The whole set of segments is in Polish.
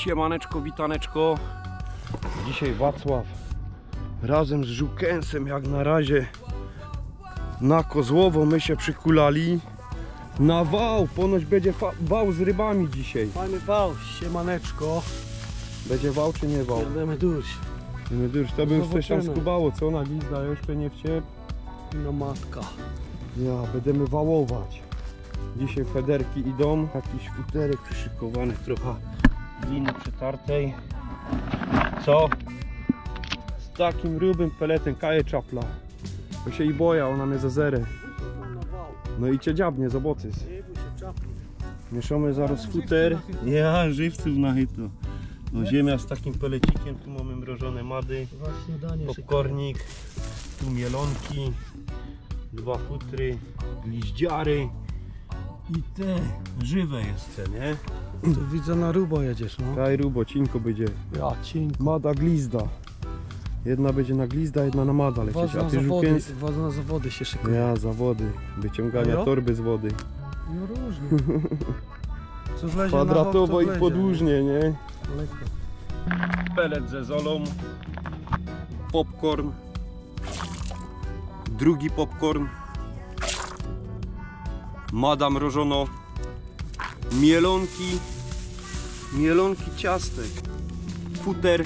Siemaneczko, witaneczko. Dzisiaj Wacław razem z Żukensem jak na razie na Kozłowo my się przykulali na wał. Ponoć będzie wał z rybami dzisiaj. Fajny wał, siemaneczko. Będzie wał czy nie wał? Będziemy duś. To bym coś tam Zobaczymy. skubało, co na glizda jeszcze nie wciep. No matka. Ja, będziemy wałować. Dzisiaj federki idą, jakiś futerek przyszykowany, trochę gliny przetartej. Co? Z takim grubym peletem kaje czapla. To się i boja, ona mnie za zerę. No i cię dziabnie, zobocys. Mieszamy zaraz futer. Ja, żywców na chyto. No ziemia z takim pelecikiem, tu mamy mrożone mady, popcornik, tu mielonki, 2 futry, liździary i te żywe jeszcze, nie? Tu widzę na rubo jedziesz, no. Kaj rubo, cinko będzie. Ja, cinko. Mada glizda. Jedna będzie na glizda, jedna na mada lecieć. Woz A na ty zawody, Żukiens? woz na zawody się szykuje. Ja, zawody. Wyciągania No. torby z wody. No różnie. Co wlezie Kwadratowo na i wok, to podłużnie, nie? Lekko. Pelet ze zolą. Popcorn. Drugi popcorn. Mada mrożono. Mielonki. Mielonki ciastek. Futer.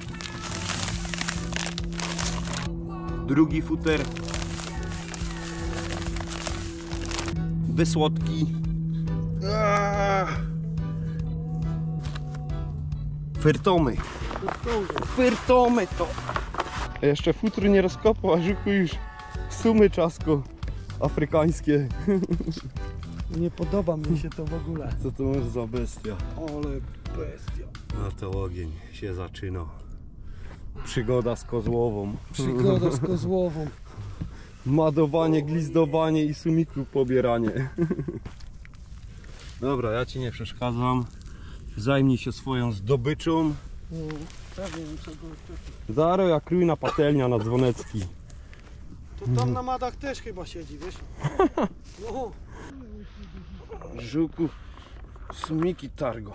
Drugi futer. Wysłodki. Fyrtomy. Fyrtomy to. A jeszcze futry nie rozkopał, a Żuku już sumy czasko afrykańskie. Nie podoba mi się to w ogóle. Co to masz za bestia? Ale bestia. No to ogień się zaczyna. Przygoda z Kozłową. Przygoda z Kozłową. Madowanie, glizdowanie i sumiku pobieranie. Dobra, ja ci nie przeszkadzam. Zajmij się swoją zdobyczą. Pewnie muszę go Zaro jak rujna patelnia na Dzwonecki. To tam na madach też chyba siedzi, wiesz? No. Żuku, sumiki targo.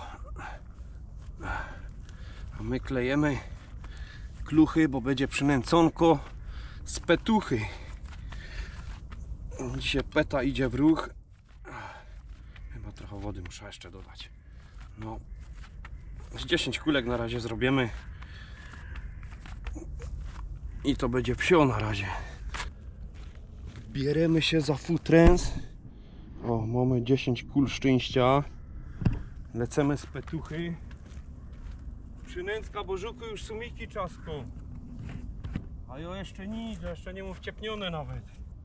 A my klejemy kluchy, bo będzie przynęconko z petuchy. Dzisiaj peta idzie w ruch. Chyba trochę wody muszę jeszcze dodać. No, z 10 kulek na razie zrobimy. I to będzie psio na razie. Bierzemy się za futrens. O, mamy 10 kul szczęścia. Lecemy z petuchy. Przynęcka, bo Żuku już sumiki czasko. A ja jeszcze nic, jeszcze nie mu wciepnione nawet.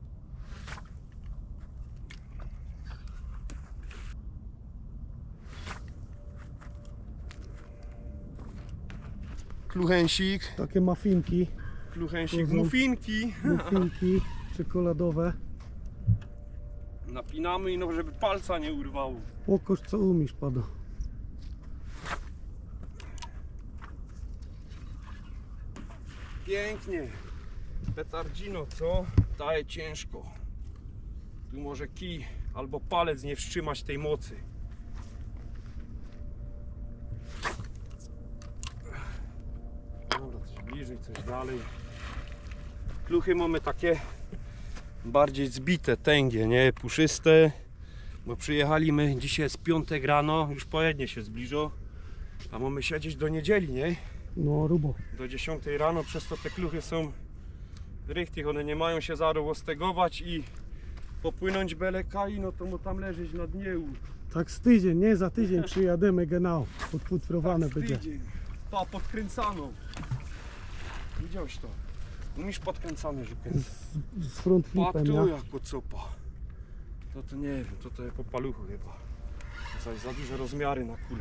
Kluchensik. Takie muffinki. Kluchensik, muffinki. Muffinki czekoladowe. Napinamy i no, żeby palca nie urwało. Łokosz co umiesz, pada. Pięknie. Petardino, co? Daje ciężko. Tu może kij albo palec nie wstrzymać tej mocy. Dobra, coś bliżej, coś dalej. Kluchy mamy takie bardziej zbite, tęgie, nie? Puszyste. Bo przyjechaliśmy dzisiaj jest piątek rano, już pojednie się zbliżą. A mamy siedzieć do niedzieli, nie? No rubo. Do 10 rano, przez to te kluchy są rychtych, one nie mają się zarowostegować i popłynąć byle kai, no to mu tam leżeć na dnie. Tak z tydzień, nie? Za tydzień przyjademy genau. Podfutrowane będzie. Pa, podkręcano. Widziałeś to? Umiesz podkręcany Żukiens. Z front Pa flipem, tu ja? jak kocopa. To nie wiem, to po paluchu chyba. Za duże rozmiary na kulę.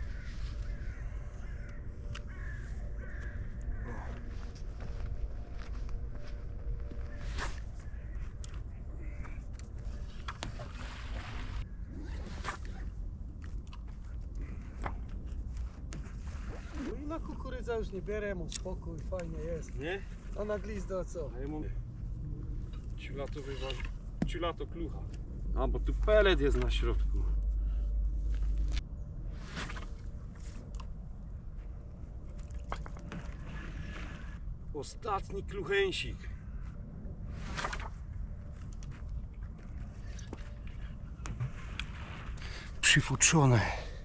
No i na kukurydza już nie bierę, mam spokój, fajnie jest. Nie? A na glizda co? A ja mam ciulato wyważy. Ciulato klucha. A bo tu pelet jest na środku. Ostatni kluchęsik. Przyfutrzone.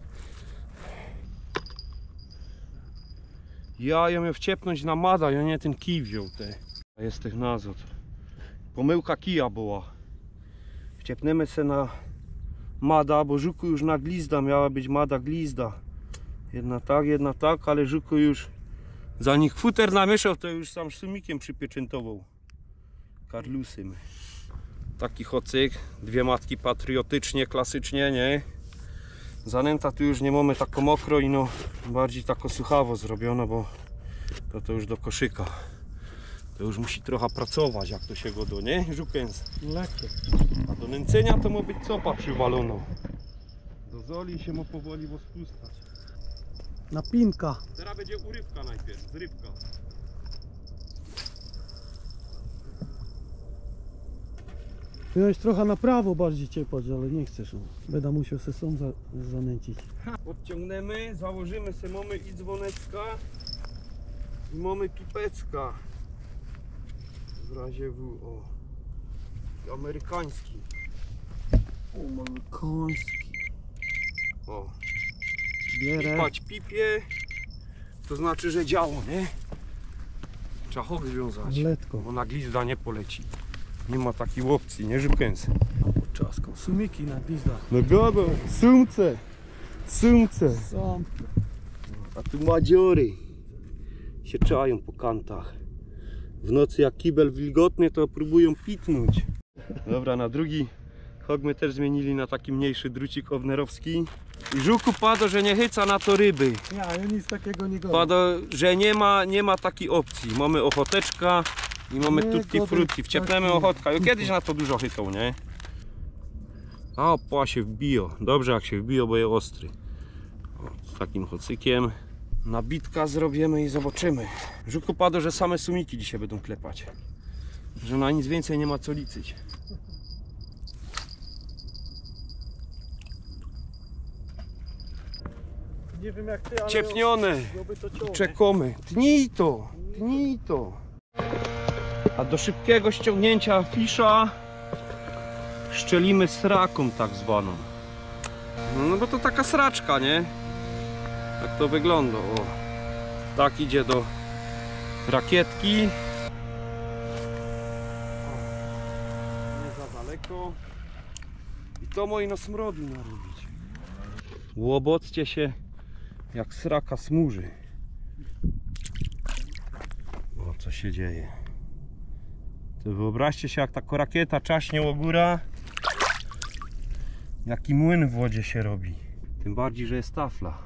Ja miał wciepnąć na mada, ja nie ten kij wziął te. Jest tych nazot. Pomyłka kija była. Wciepnemy se na mada, bo żuku już na glizda miała być mada glizda. Jedna tak, ale żuku już za nich futer namieszał, to już sam sumikiem przypieczętował. Karlusym. Taki hocyk, dwie matki patriotycznie, klasycznie, nie? Zanęta tu już nie mamy tako mokro i no bardziej tako suchawo zrobiono, bo to już do koszyka. To już musi trochę pracować, jak to się go do, nie? Żukens. Lekkie. A do nęcenia to ma być copa przywalono. Do zoli się mu powoli rozpustać. Napinka. Teraz będzie urywka najpierw, zrywka. Miałeś trochę na prawo bardziej ciepać, ale nie chcesz. No. Będę musiał se sam zanęcić. Odciągnemy, założymy se mamy i dzwonecka i mamy pipecka. W razie W, o. Amerykański. Amerykański. O. Bierę. Pipać pipie, to znaczy, że działo, nie? Trzeba hok związać, Letko. bo na glizda nie poleci. Nie ma takiej opcji, nie? Żukęsy. Czaską. Sumiki na gwizdach. No godo, sumce. Sumce. Sam. A tu madziory się czają po kantach. W nocy jak kibel wilgotny, to próbują pitnąć. Dobra, na drugi hok my też zmienili na taki mniejszy drucik ownerowski. I żuku padło, że nie chyca na to ryby. Ja nic takiego nie godzę. Padło, że nie ma takiej opcji. Mamy ochoteczka i mamy Nie tutki godę frutti. Wciepnemy taki. ochotka. Ja kiedyś na to dużo chytał, nie? A opła się wbijo. Dobrze jak się wbijo, bo jest ostry. O, z takim hocykiem. Nabitka zrobimy i zobaczymy. Żuku padło, że same sumiki dzisiaj będą klepać. Że na nic więcej nie ma co liczyć. Nie wiem jak ty, ale... Ciepnione. Byłoby to ciągle. Czekamy. Tnij to. Tnij to. A do szybkiego ściągnięcia fisza szczelimy sraką tak zwaną. No bo to taka sraczka, nie? Tak to wygląda. O. Tak idzie do rakietki. Nie za daleko. I to moje smrodu narobić. Łoboccie się jak sraka smuży. O, co się dzieje? To wyobraźcie się, jak taka rakieta czaśnie o góra, jaki młyn w wodzie się robi. Tym bardziej, że jest tafla.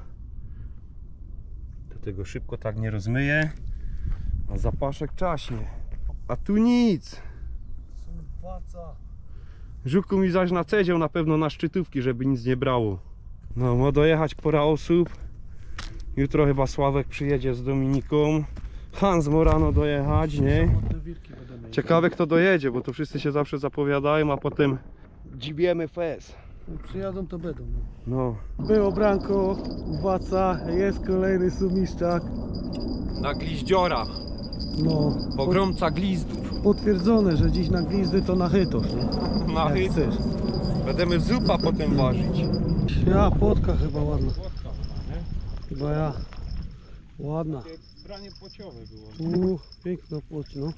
Do tego szybko tak nie rozmyje, a zapaszek czaśnie. A tu nic. Waca. Żuku mi zaś nacedział na pewno na szczytówki, żeby nic nie brało. No, ma dojechać pora osób. Jutro chyba Sławek przyjedzie z Dominiką. Hans Morano dojechać, nie? Samotne wilki będę miał. Ciekawe kto dojedzie, bo to wszyscy się zawsze zapowiadają, a potem dzibiemy fez. Jak przyjadą to będą. No. Było branko, waca, jest kolejny sumiszczak. Na gliździora, No, pogromca glizdów. potwierdzone, że dziś na glizdy to na chytosz. Nie? Na Jak hyt. chcesz. Będziemy zupa potem ważyć. Ja, płotka chyba ładna. Chyba ja. Ładna. Branie płociowe było. Piękna płoć, no.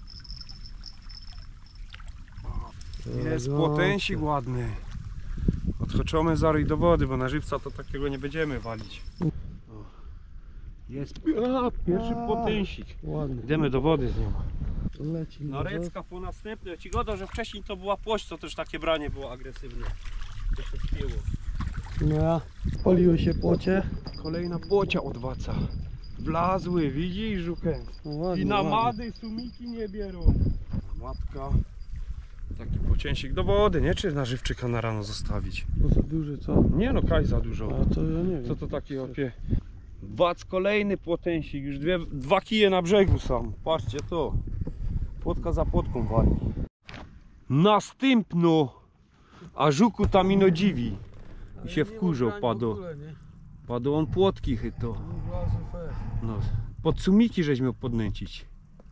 Jest płotęsik ładny. Odchodzimy zaryj do wody, bo na żywca to takiego nie będziemy walić. O. Jest pierwszy płotęsik. Ładny. Idziemy do wody z nią. Leci. Norecka po następne. Ci godo, że wcześniej to była płoć, to też takie branie było agresywne. To się spięło. No ja. Poliły się płocie. Kolejna płocia od waca. Wlazły, widzisz, żukę? No, ładnie, I na ładnie. mady sumiki nie bierą. Matka. Taki płocięsik do wody, nie? Czy na żywczyka na rano zostawić? To za duży, co? Nie no, kaj za dużo. A to ja nie wiem. Co to takie opie? Wac kolejny płotęsik, już dwa kije na brzegu są. Patrzcie to. Płotka za płotką wali. Następno. A żuku tam ino dziwi. I się wkurzał, padł. Padł on płotki chyto. No, pod sumiki żeś miał podnęcić.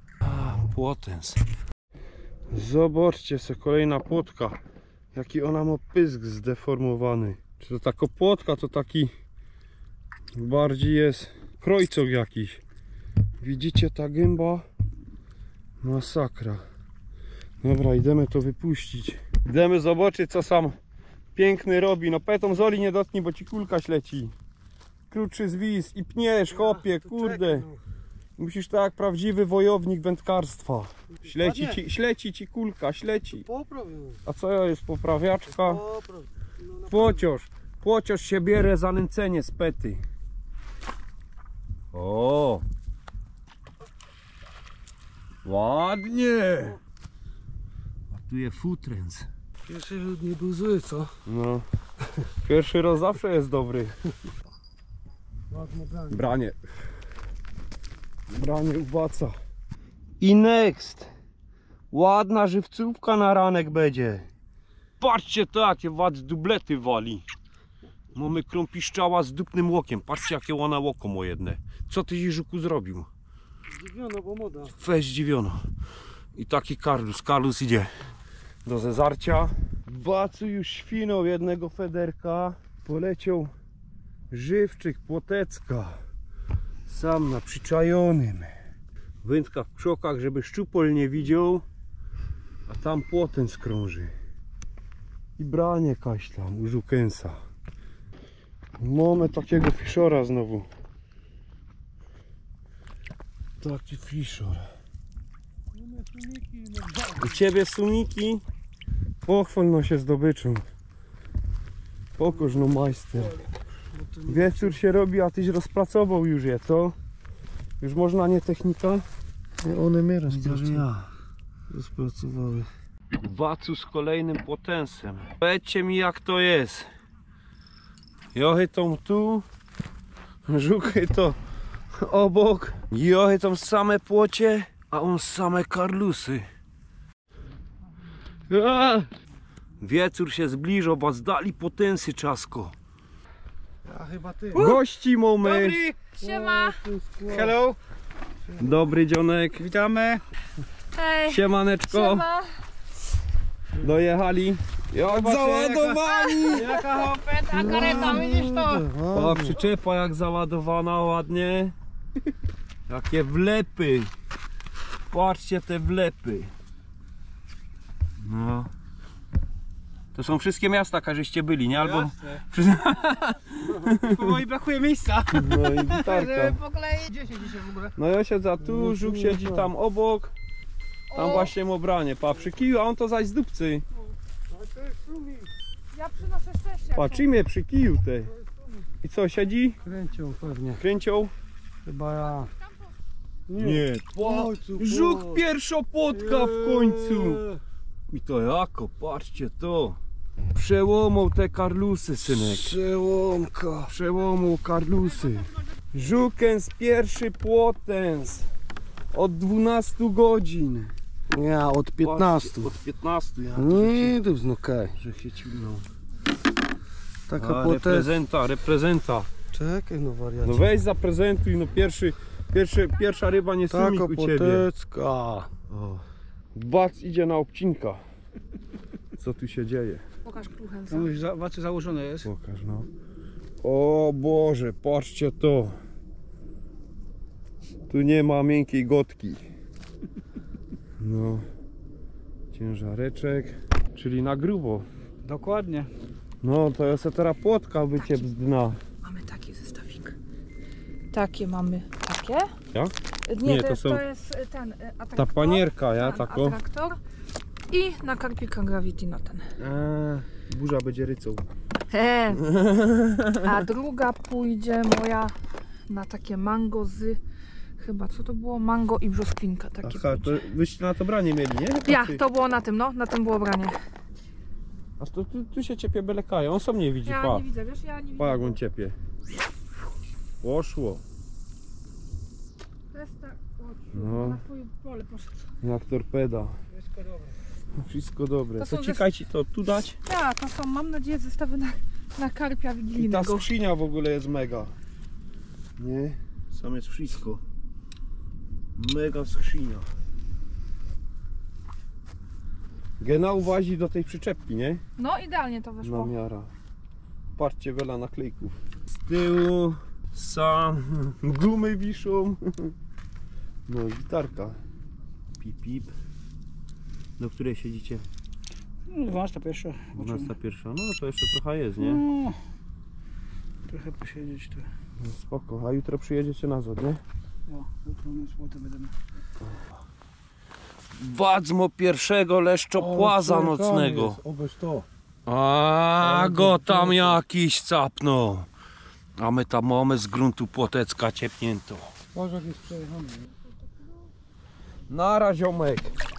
płotens. Zobaczcie se, kolejna płotka. Jaki ona ma pysk zdeformowany. Czy to taka płotka, to taki bardziej jest krojcok jakiś. Widzicie, ta gęba? Masakra. Dobra, idziemy to wypuścić. Idziemy zobaczyć, co sam piękny robi. No petą zoli nie dotknij, bo ci kulka śleci. Krótszy zwis i pniesz, chłopie, kurde. Musisz tak jak prawdziwy wojownik wędkarstwa. Śleci ci kulka, śleci. A co jest poprawiaczka? Płociarz się bierze za nęcenie z pety. O! Ładnie! A tu jest futrens. Pierwszy rzut nie był zły, co? No. Pierwszy raz zawsze jest dobry. Ładne branie. Branie. Branie ubaca. I next. Ładna żywcówka na ranek będzie. Patrzcie to, jakie wad dublety wali. Mamy krąpiszczała z dupnym łokiem. Patrzcie, jakie łana łoko mo jedne. Co ty, Jeżuku, zrobił? Zdziwiono, bo moda. Weź zdziwiono. I taki Karlus. Karlus idzie do zezarcia. Bacu już świnął jednego federka. Poleciał żywczyk płotecka. Sam na przyczajonym. Wędka w krzokach, żeby szczupol nie widział. A tam płoten skrąży. I branie kaś tam u żukensa. Mamy takiego fiszora znowu. Taki fiszor. U ciebie sumiki? Pochwal no się zdobyczą. Pokaż no majster. Wieczór się robi, a tyś rozpracował już je, co? Już można, nie technika? One mnie rozpracowały. Wacu z kolejnym potensem. Powiedzcie mi, jak to jest. Jochy tą tu, żuchy to obok. Jochy tą same płocie, a on same karlusy. Wieczór się zbliżał, was dali potensy, czasko. A chyba ty. Gości mamy. Dobry, siema. Hello. Dobry dzionek. Witamy. Hej. Siemaneczko. Siema. Dojechali. Jak Zobaczcie, załadowani. Jaka Ta kareta, widzisz to? O, przyczepa jak załadowana ładnie. Jakie wlepy. Patrzcie te wlepy. No. To są wszystkie miasta, każeście byli, nie? Albo... Bo mi brakuje miejsca. No i gitarka. W ogóle Gdzie się dzisiaj w ogóle? No ja siedzę tu, żuk siedzi tam obok. Tam właśnie mobranie. Pa, przy kiju, a on to zaś z dupcy. ja przynoszę szczęście. Patrzymy przy kiju te. I co, siedzi? Kręcią pewnie. Kręcią? Chyba ja. Nie. Żuk pierwszopłotka w końcu. I to jako, patrzcie to. Przełomał te karlusy, synek. Przełomka. Przełomał karlusy. Żukens pierwszy płotens. Od 12 godzin. Ja od 15. Od 15. Ja Nie, to jest okej. że się ciągnął. Taka Reprezenta. Czekaj, no wariacie. No weź zaprezentuj, no pierwsza ryba nie sumik Taka u ciebie. potecka. O. Bac idzie na obcinka. Co tu się dzieje? Pokaż kruchęca. Tam już wacy założone jest. Pokaż no. O Boże, patrzcie to. Tu nie ma miękkiej gotki. No. Ciężareczek, czyli na grubo. Dokładnie. No to jest teraz płotka bycie bzdna. Mamy taki zestawik. Takie mamy. Takie? Ja? Nie, to są- to jest ten atraktor. Ta panierka, ja Ten tako. atraktor. I na karpika Gravity na ten. Burza będzie rycą. A druga pójdzie moja na takie mango z... Chyba, co to było? Mango i brzoskwinka. Takie Aha, to pójdzie. wyście na to branie mieli, nie? Ja, to było na tym, no. Na tym było branie. A tu się ciepie belekają, on sam nie widzi, Ja pa. nie widzę, wiesz? Ja nie Pa jak widzę. on ciepie. Poszło. To jest tak... No. Na twoje pole poszedł. Jak torpeda. Wszystko dobre. Wszystko dobre. To To są czekajcie, to tu dać. Ja, to są, mam nadzieję, zestawy na karpia I ta wigilijnego. skrzynia w ogóle jest mega. Nie? Sam jest wszystko. Mega skrzynia. Genau łazi do tej przyczepki, nie? No idealnie to wyszło. Namiara. Patrzcie, wiele naklejków. Z tyłu sam gumy wiszą. No gitarka. Pip pip. Do której siedzicie? No, 12:01. 12:01. No to jeszcze trochę jest, nie? No, trochę posiedzieć tu. No, spoko. A jutro przyjedziecie nazad, nie? No, jutro na sobotę będziemy. Wadzmo pierwszego leszczopłaza nocnego. Obeż to. A go tam jakiś capno. A my tam mamy z gruntu Płotecka ciepnięto. Bożek jest przejechany. Nara ziomek.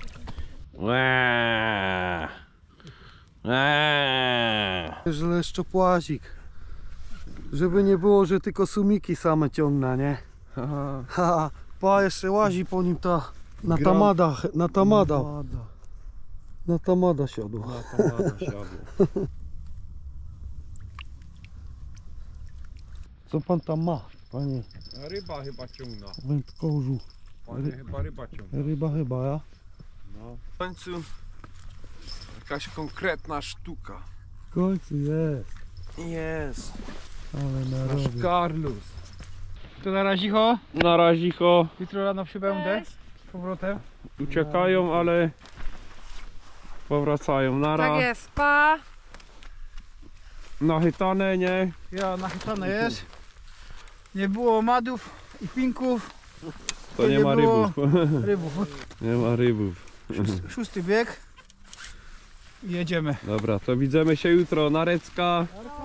Że leszczopłazik. Żeby nie było, że tylko sumiki same ciągna, nie? Ha, pa jeszcze łazi po nim ta na Gram- tamada, na tamada. Na tamada siadła. Co pan tam ma, panie Ryba chyba ciągna. wędkorzu? Panie chyba ryba ciągna. Ryba, ja? No. W końcu jakaś konkretna sztuka. W końcu jest. Jest. Ale Nasz narobię. Carlos. To na razicho. Na razicho. Jutro rano przybędę z powrotem. Uciekają, ale powracają. Nara. Tak jest, pa! Nachytane, nie? Ja nachytane jest. Nie było omadów i pinków. To nie ma było rybów. Rybów. Nie ma rybów. Szósty bieg. I jedziemy. Dobra, to widzimy się jutro. Narecka.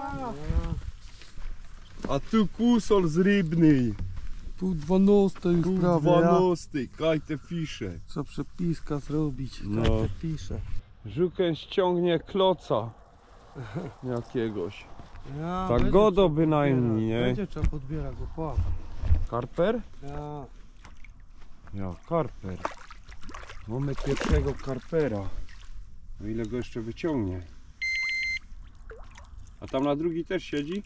A tu kusol z rybnej. Pół 12 już Pół prawie, ja. 12. Kaj te fisze. Co przepiska zrobić? No. No. Pisze. Żukę ściągnie kloca jakiegoś. Ja, Tak będzie godo trzeba bynajmniej, podbierać, nie? Będzie trzeba podbierać go, pa. Karper? Ja. Ja, karper. Mamy pierwszego karpera. O ile go jeszcze wyciągnie. A tam na drugi też siedzi?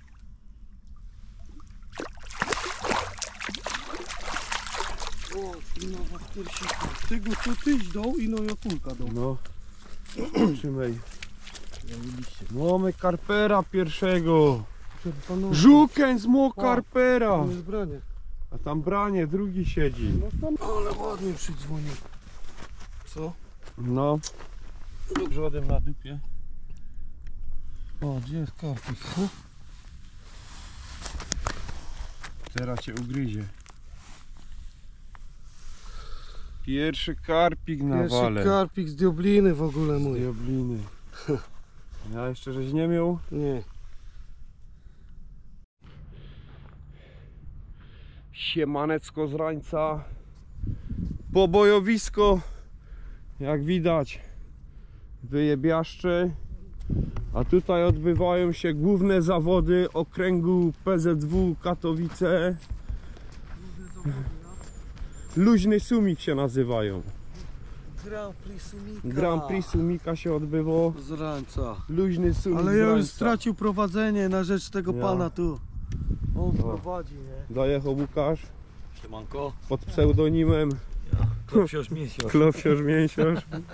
O, nowa wtórsica. Tego co tyś dał i no jakulka dał. No. Zobaczymy. Mamy karpera pierwszego. Żukę z mo karpera. To jest branie. A tam branie, drugi siedzi. Ale ładnie przydzwonił. Co? No. Brzodem na dupie. O, gdzie jest karpik? Teraz cię ugryzie. Pierwszy karpik na Pierwszy wale. karpik z Diobliny w ogóle Z mój. Diobliny. Ja jeszcze żeś nie miał. Nie. Siemanecko z rańca. Pobojowisko, jak widać, wyjebiaszcze. A tutaj odbywają się główne zawody okręgu PZW Katowice. Luźny Sumik się nazywają. Grand Prix Sumika. Grand Prix Sumika się odbyło. Z rańca. Luźny Sumik Ale z ja już rańca. stracił prowadzenie na rzecz tego Ja. pana tu. On prowadzi, nie? Dojechał Łukasz Siemanko, pod pseudonimem Klopsiorz Miesiorz. Klopsiorz Mięsiorz.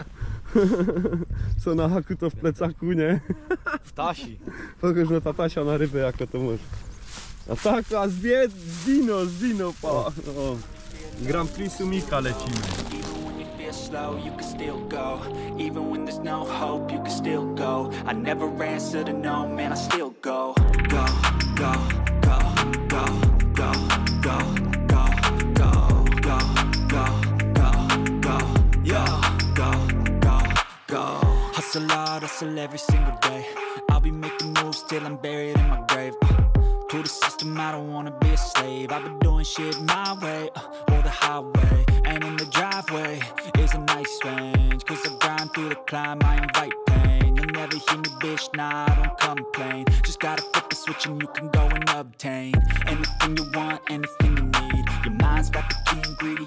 Co na haku to w plecaku, nie? W Tasi. Pokaż na tatasia na rybę, jako to może. A tak, a z Dino, pa. O. Grand Prix Sumika lecimy. Even when you feel slow, you can still go. Even when there's no hope, you can still go. I never answer to no, man, I still go. Go, go, go, go, go, go, go, go, go, go, go, go, yeah, go, go, go. Hustle hard, hustle every single day. I'll be making moves till I'm buried in my grave. To the system, I don't wanna be a slave. I've been doing shit my way, or the highway. And in the driveway is a nice range. Cause I grind through the climb, I invite pain. You'll never hear me, bitch, nah, I don't complain. Just gotta flip the switch and you can go and obtain anything you want, anything you need. Your mind's got the key ingredient.